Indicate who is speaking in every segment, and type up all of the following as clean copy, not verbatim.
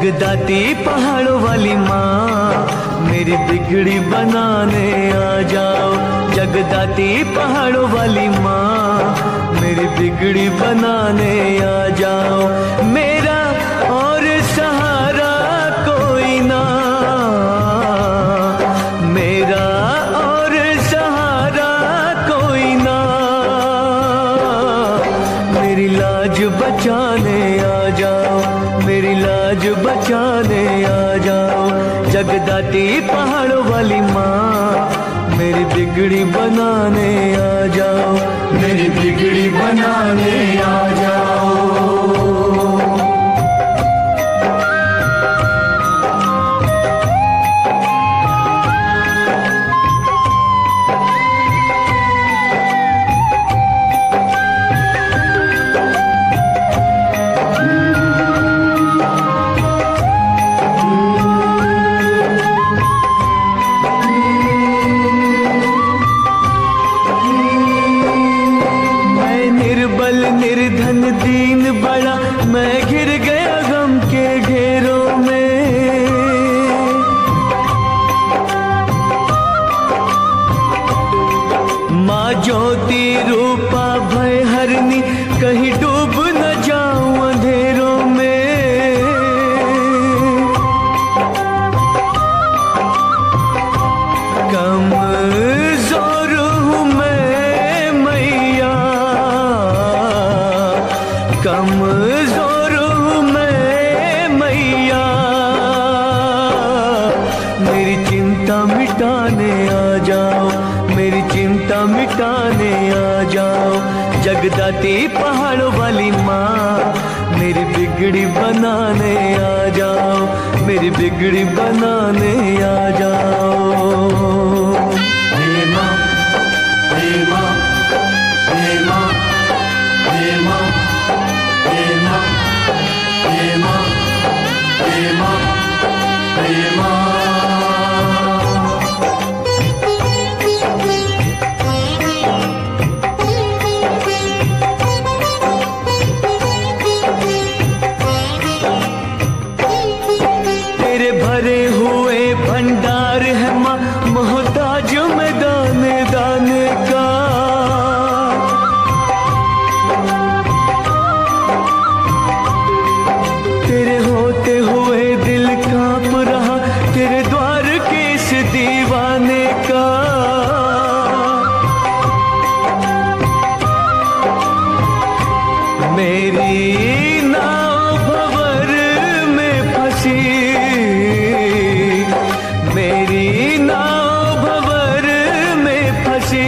Speaker 1: जगदाती पहाड़ों वाली माँ मेरी बिगड़ी बनाने आ जाओ। जगदाती पहाड़ों वाली माँ मेरी बिगड़ी बनाने आ जाओ। मेरा और सहारा कोई ना, मेरा और सहारा कोई ना, मेरी लाज बचाने आ जाओ, मेरी लाज बचाने आ जाओ। जगदाती पहाड़ों वाली माँ मेरी बिगड़ी बनाने आ जाओ, मेरी बिगड़ी बनाने आ जाओ। निर्धन दीन बड़ा मैं घिर गया गम के घेरों में। माँ ज्योति रूपा भय हरनी कहीं डूब न जाऊं अंधेरों में। कमजोर हूँ मैं मैया, कमजोर हूँ मैं मैया, मेरी चिंता मिटाने आ जाओ, मेरी चिंता मिटाने आ जाओ। जगदाती पहाड़ों वाली माँ मेरी बिगड़ी बनाने आ जाओ, मेरी बिगड़ी बनाने आ जाओ। हे माँ, हे माँ, हे माँ, हे माँ, हे माँ, हे माँ, हे माँ, हे माँ। तेरे भरे हुए भंडार है माँ, मोहताज में दाने दाने का। तेरे होते हुए दिल कांप रहा, तेरे द्वार के इस दीवाने का। मेरी नाव भंवर में फंसी, मेरी नाव भंवर में फंसी,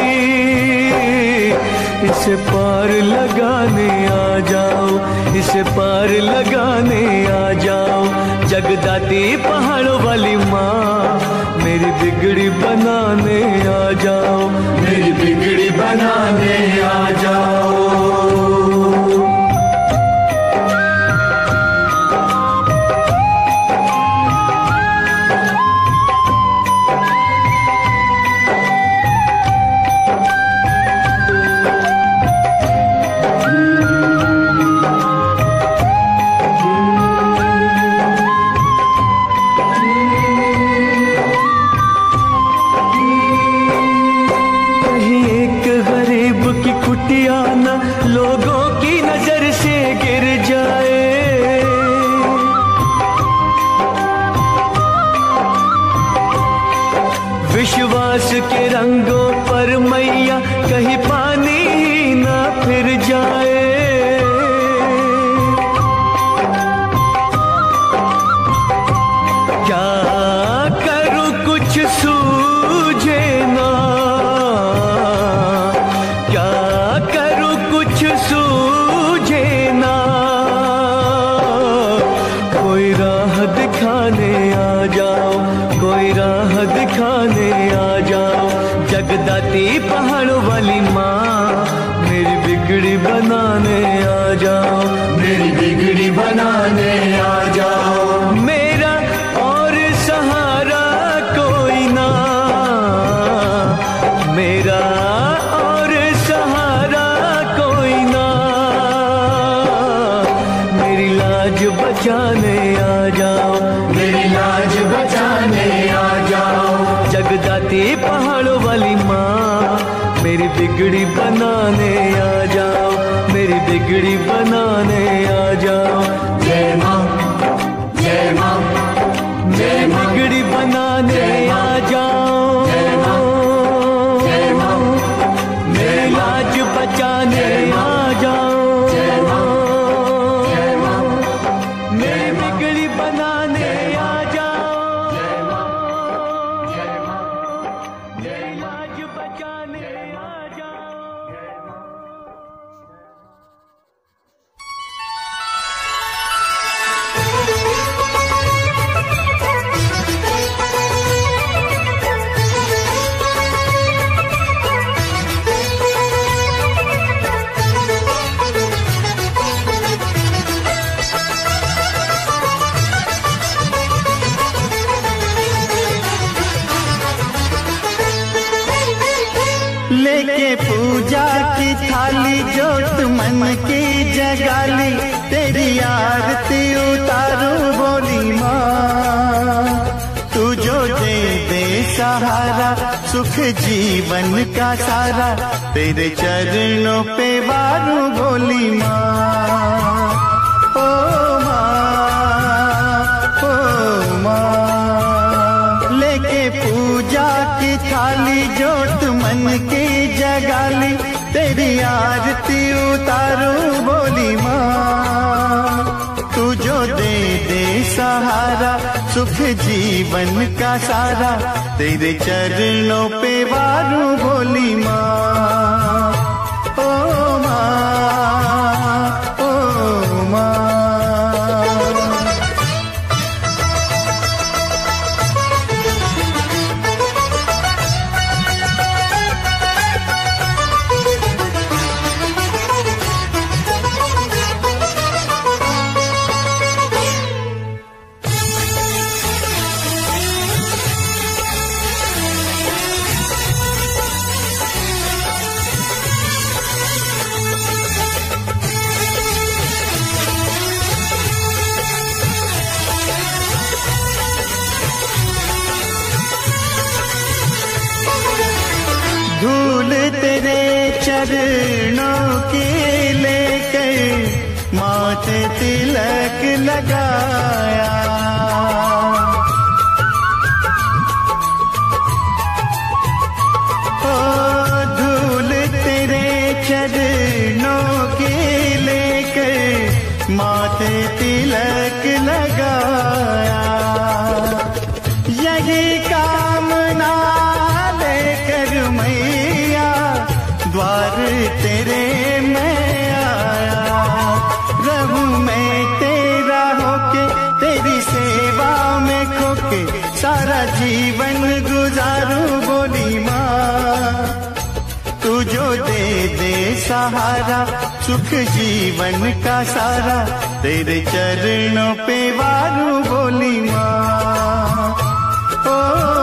Speaker 1: इसे पार लगाने आ जाओ, इसे पार लगाने आ जाओ। जगदाती पहाड़ों वाली माँ मेरी बिगड़ी बनाने आ जाओ, मेरी बिगड़ी बनाने आ जाओ। कुटिया न लोगों की नजर से गिर जाए, विश्वास के रंगों पर मैया कहीं पानी ही न फिर जाए। क्या करूं कुछ सूझे ना, क्या करूं कुछ सूझे ना, कोई राह दिखाने आ जाओ, कोई राह दिखाने आ जाओ। जगदाती पहाड़ों वाली माँ मेरी बिगड़ी बनाने आ जाओ, मेरी बिगड़ी बनाने आ जाओ। मेरा और सहारा कोई ना, मेरा और सहारा कोई ना, मेरी लाज बचाने आ बिगड़ी बनाने आ जाओ। जय माँ, जय माँ, जय बिगड़ी बनाने आ जाओ। जय माँ, जय माँ, मेरी लाज बचाने आ जाओ। जय माँ, जय माँ, मेरी बिगड़ी बनाने आ जाओ। जय माँ, जय माँ, मेरी लाज बचाने आ जाओ।
Speaker 2: लेके पूजा की थाली जोत मन की जगाली, तेरी आरती उतारू बोली माँ। तू जो दे दे सहारा सुख जीवन का सारा, तेरे चरणों पे वारू बोली माँ। ओ माँ, ओ माँ, लेके पूजा की थाली जोत मन की जगाली, तेरी आरती उतारू बोली माँ। तू जो दे दे सहारा सुख जीवन का सारा, तेरे चरणों पे वारू बोली माँ। ओ माँ, ओ माँ। धूल तेरे चरणों की लेकर माथे तिलक लगाया। ओ धूल तेरे चरणों की लेकर माथे तिलक लगाया। यही कामना लेकर मैया द्वार तेरे में आया। रहूं मैं तेरा होके तेरी सेवा में खोके, सारा जीवन गुजारूं बोली माँ। तू जो दे दे सहारा सुख जीवन का सारा, तेरे चरणों पे वारू बोली माँ। ओ